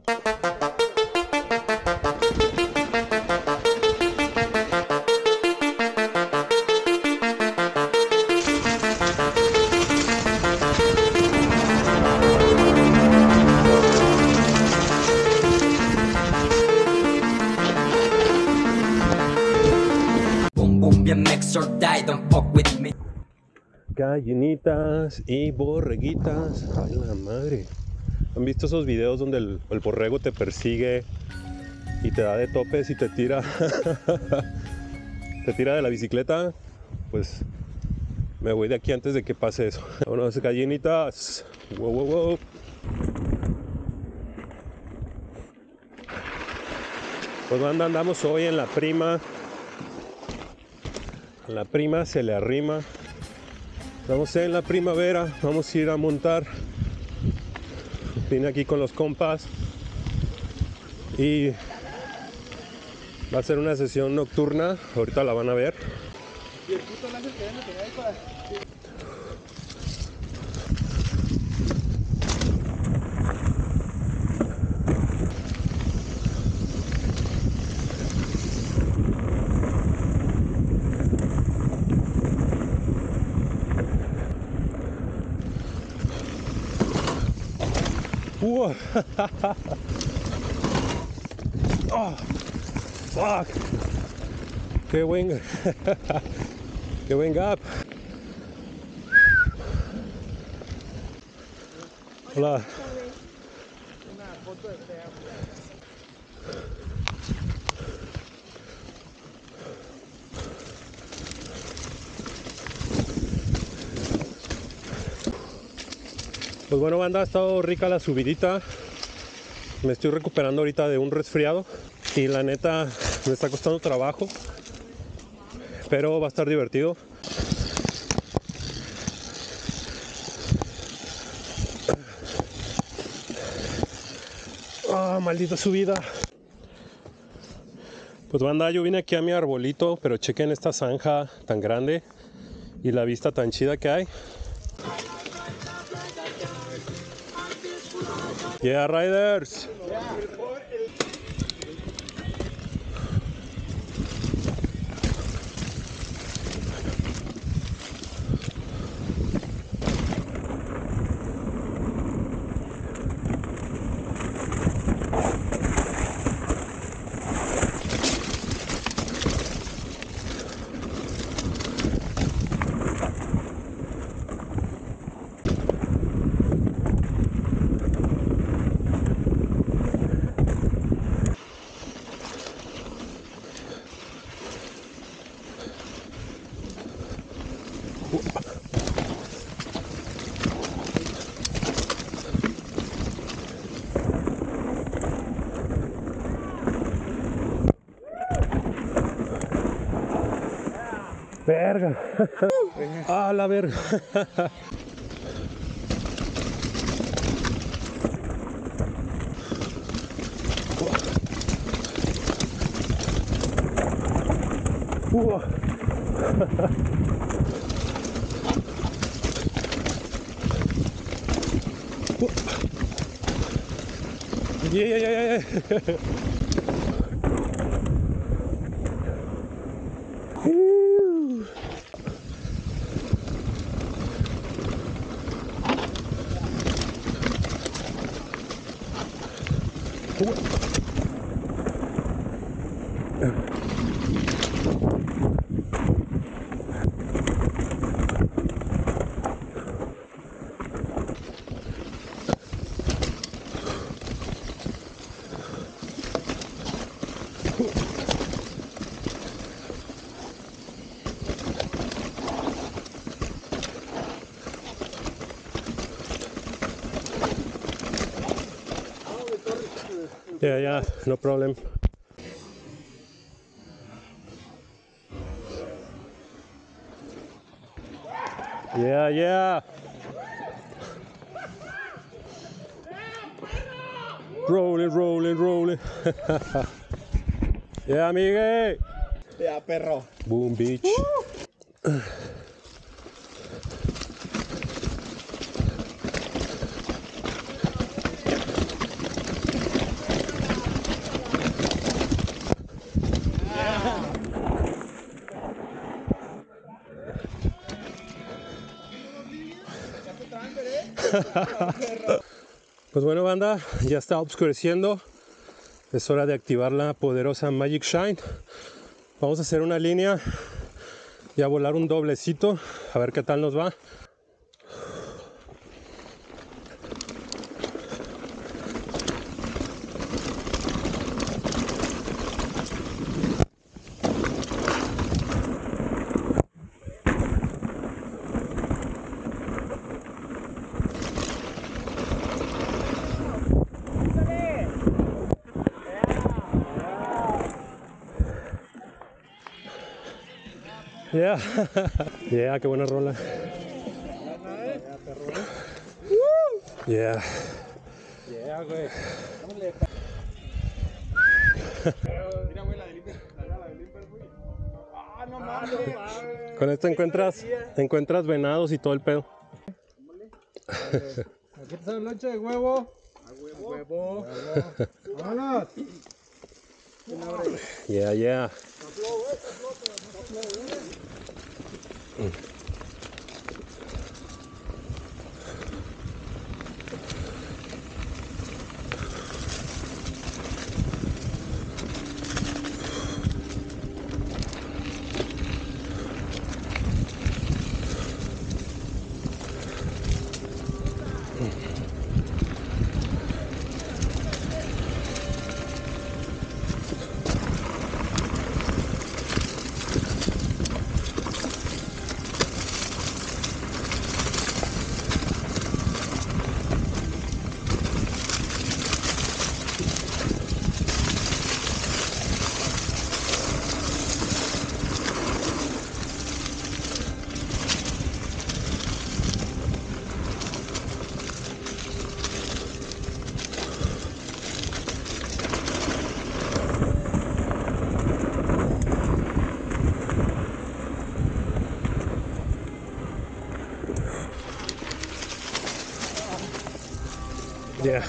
Gallinitas y borreguitas. Ay, la madre. ¿Han visto esos videos donde el borrego te persigue y te da de topes y te tira te tira de la bicicleta? Pues me voy de aquí antes de que pase eso. Vámonos, gallinitas. Wow, wow, wow. Pues banda, andamos hoy en la prima. A la prima se le arrima. Estamos en la primavera, vamos a ir a montar. Vine aquí con los compas y va a ser una sesión nocturna, ahorita la van a ver. ¿Y el puto láser que viene ahí para...? Oh, fuck. Qué buen qué buen gap. Hola. Una foto de fea. Pues bueno, banda, ha estado rica la subidita. Me estoy recuperando ahorita de un resfriado y la neta me está costando trabajo, pero va a estar divertido. Ah, maldita subida. Pues banda, yo vine aquí a mi arbolito, pero chequen esta zanja tan grande y la vista tan chida que hay. Yeah, riders. Verga. Ah, la verga. Yeah. Yeah, no problem. Yeah. Rolling. Yeah, amigue. Ya, perro. Boom Beach. Pues bueno, banda, ya está oscureciendo. Es hora de activar la poderosa Magic Shine. Vamos a hacer una línea y a volar un doblecito, a ver qué tal nos va. Yeah, yeah, qué buena rola. Yeah. Yeah, güey. Mira, güey, la de Limber. La de Limber, güey. Ah, no mames. Con esto encuentras venados y todo el pedo. Aquí está la loncha de huevo. A huevo. ¡Vámonos! Yeah, yeah. Yeah.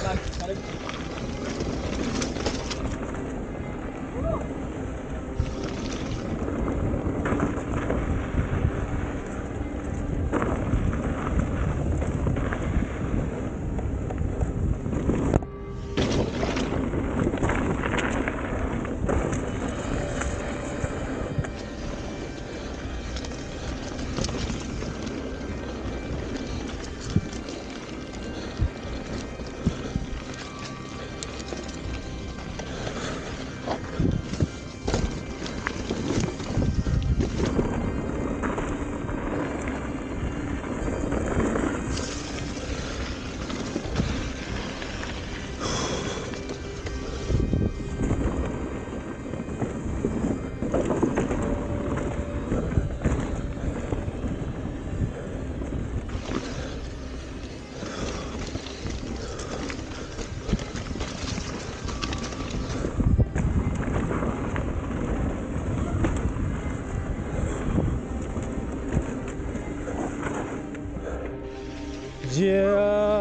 Yeah.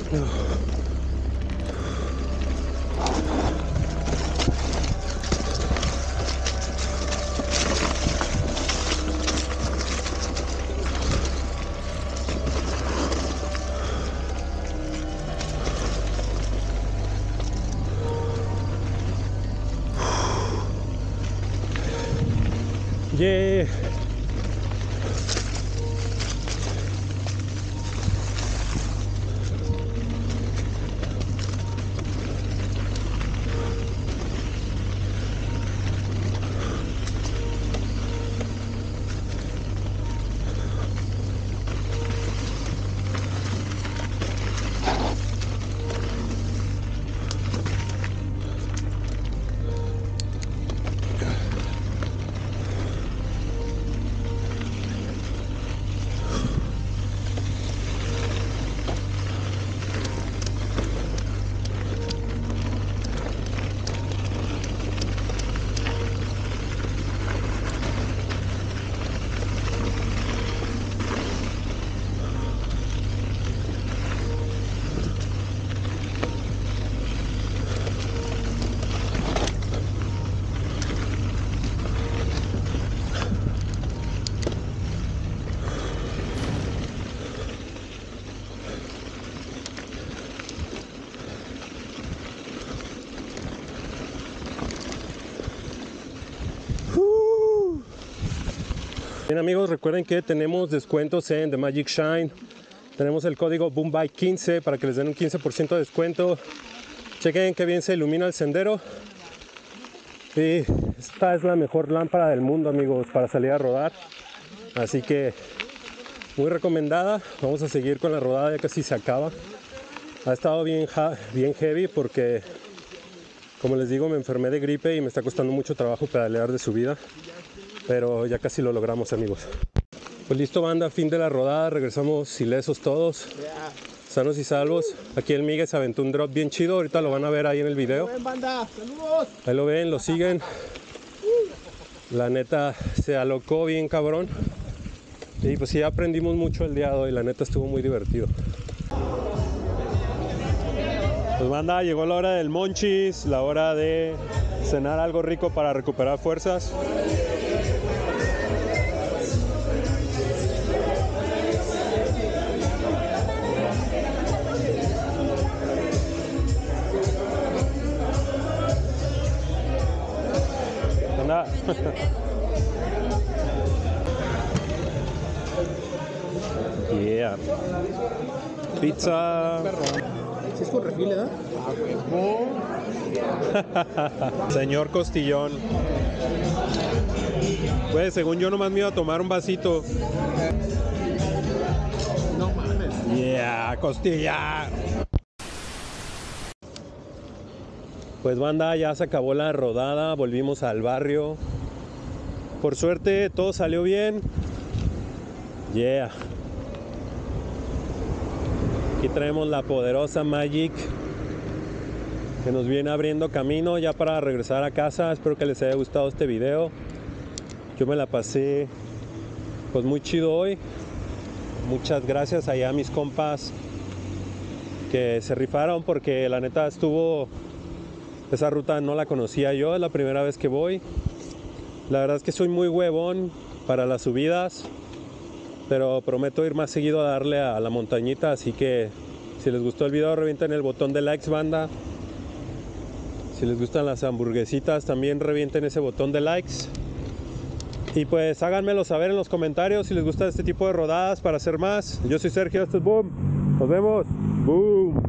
Yeah. Bien amigos, recuerden que tenemos descuentos en The Magic Shine. Tenemos el código BOOMBIKE15 para que les den un 15% de descuento. Chequen que bien se ilumina el sendero. Y esta es la mejor lámpara del mundo amigos para salir a rodar. Así que muy recomendada. Vamos a seguir con la rodada, ya casi se acaba. Ha estado bien heavy porque, como les digo, me enfermé de gripe y me está costando mucho trabajo pedalear de subida. Pero ya casi lo logramos amigos. Pues listo banda, fin de la rodada, regresamos ilesos todos, sanos y salvos. Aquí el Miguel se aventó un drop bien chido, ahorita lo van a ver ahí en el video. Banda, saludos. Ahí lo ven, lo siguen. La neta se alocó bien cabrón. Y pues sí aprendimos mucho el día de hoy, la neta estuvo muy divertido. Pues banda, llegó la hora del monchis, la hora de cenar algo rico para recuperar fuerzas. Yeah. Pizza. Si es con refil, ¿verdad? Señor Costillón. Pues según yo nomás me iba a tomar un vasito. No mames. Yeah, costilla. Pues banda, ya se acabó la rodada, volvimos al barrio. Por suerte todo salió bien. Yeah. Aquí traemos la poderosa Magic que nos viene abriendo camino ya para regresar a casa. Espero que les haya gustado este video. Yo me la pasé pues muy chido hoy. Muchas gracias allá a mis compas que se rifaron porque la neta esa ruta no la conocía yo, es la primera vez que voy. La verdad es que soy muy huevón para las subidas, pero prometo ir más seguido a darle a la montañita, así que si les gustó el video revienten el botón de likes banda. Si les gustan las hamburguesitas también revienten ese botón de likes. Y pues háganmelo saber en los comentarios si les gusta este tipo de rodadas para hacer más. Yo soy Sergio, esto es Boom. Nos vemos. Boom.